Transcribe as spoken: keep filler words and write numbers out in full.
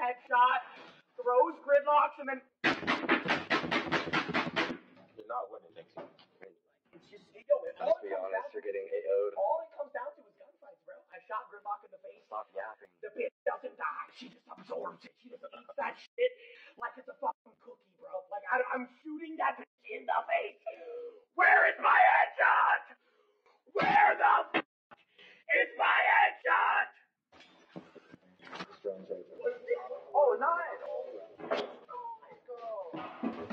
headshot, throws gridlocks, and then You're not winning next year. it's just, you know, it, all Let's it be comes honest, down you're to, getting A O'd. all it comes down to is gunfights, bro. I shot gridlock in the face. Stop yapping. The bitch doesn't die. She just absorbs it. She just eats that shit like it's a fucking cookie, bro. Like, I, I'm shooting that bitch in the face. Where is my headshot? Where the f*** is my headshot? This drone's over. Oh, nice. Nice, girl.